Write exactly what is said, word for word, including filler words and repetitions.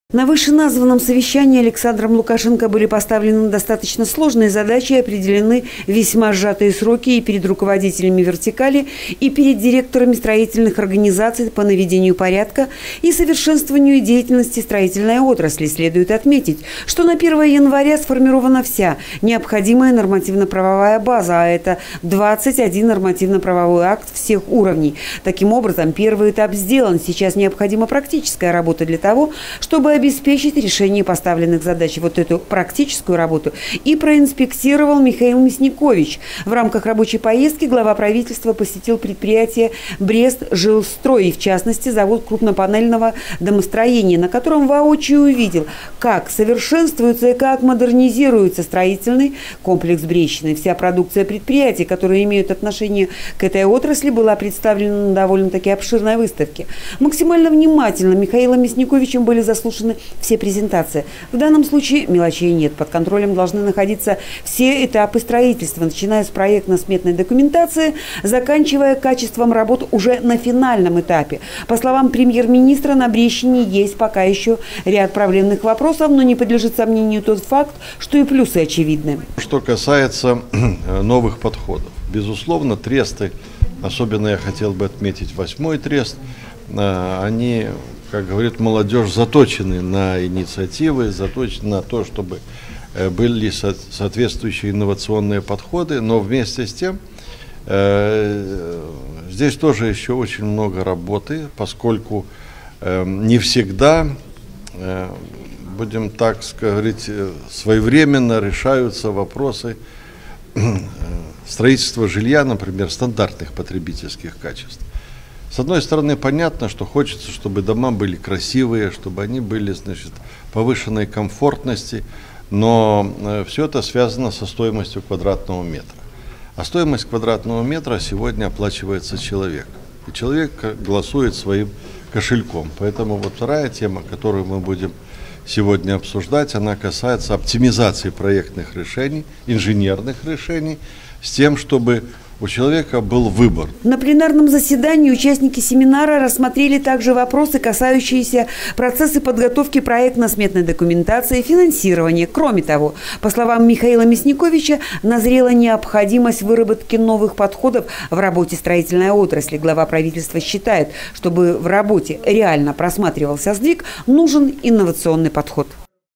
На вышеназванном совещании Александром Лукашенко были поставлены достаточно сложные задачи и определены весьма сжатые сроки и перед руководителями вертикали, и перед директорами строительных организаций по наведению порядка и совершенствованию деятельности строительной отрасли. Следует отметить, что на первое января сформирована вся необходимая нормативно-правовая база, а это двадцать один нормативно-правовой акт всех уровней. Таким образом, первый этап сделан. Сейчас необходима практическая работа для того, чтобы обеспечить решение поставленных задач. Вот эту практическую работу и проинспектировал Михаил Мясникович. В рамках рабочей поездки глава правительства посетил предприятие «Брест-Жилстрой», и в частности завод крупнопанельного домостроения, на котором воочию увидел, как совершенствуется и как модернизируется строительный комплекс Брещины. Вся продукция предприятий, которые имеют отношение к этой отрасли, была представлена на довольно-таки обширной выставке. Максимально внимательно Михаилом Мясниковичем были заслушаны все презентации. В данном случае мелочей нет. Под контролем должны находиться все этапы строительства, начиная с проектно-сметной документации, заканчивая качеством работ уже на финальном этапе. По словам премьер-министра, на Брещине есть пока еще ряд проблемных вопросов, но не подлежит сомнению тот факт, что и плюсы очевидны. Что касается новых подходов, безусловно, тресты, особенно я хотел бы отметить восьмой трест, они, как говорит молодежь, заточены на инициативы, заточены на то, чтобы были соответствующие инновационные подходы, но вместе с тем здесь тоже еще очень много работы, поскольку не всегда, будем так говорить, своевременно решаются вопросы строительства жилья, например, стандартных потребительских качеств. С одной стороны, понятно, что хочется, чтобы дома были красивые, чтобы они были, значит, повышенной комфортности, но все это связано со стоимостью квадратного метра. А стоимость квадратного метра сегодня оплачивается человек. И человек голосует своим кошельком. Поэтому вот вторая тема, которую мы будем сегодня обсуждать, она касается оптимизации проектных решений, инженерных решений, с тем, чтобы у человека был выбор. На пленарном заседании участники семинара рассмотрели также вопросы, касающиеся процесса подготовки проектно-сметной документации и финансирования. Кроме того, по словам Михаила Мясниковича, назрела необходимость выработки новых подходов в работе строительной отрасли. Глава правительства считает, чтобы в работе реально просматривался сдвиг, нужен инновационный подход.